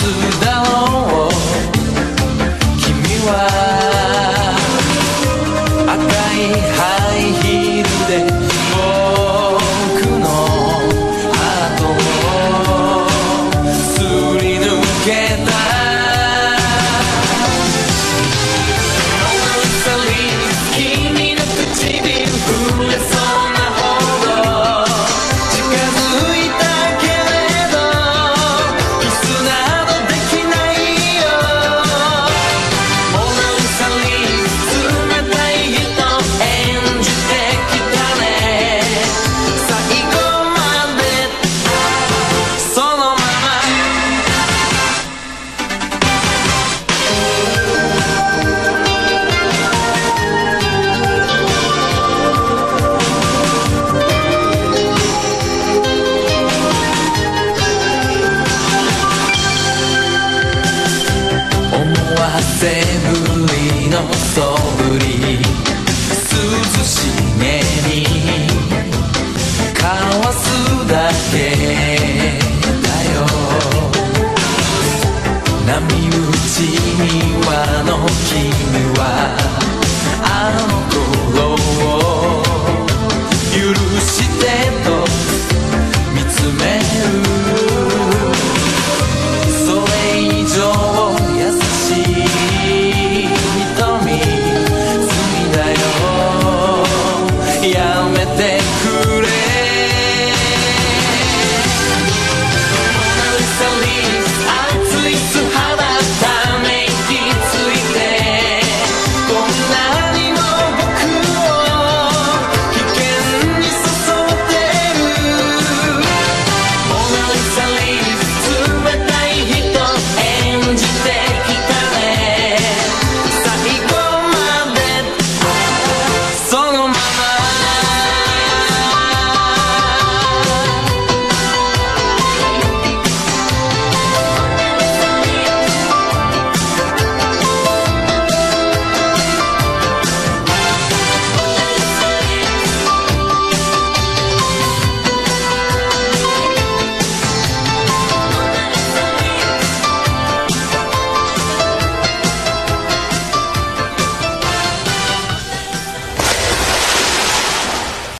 だろう。君は赤いハイヒールで僕のハートをすり抜けた。モナリザリス君の唇触れそうなほど近づいたけれどキスなどできないよ。モナリザリス冷たい人演じてきたね。最後までそのまま思わせぶりのそぶり涼しげに交わすだけだよ。波打ち際の君はあの子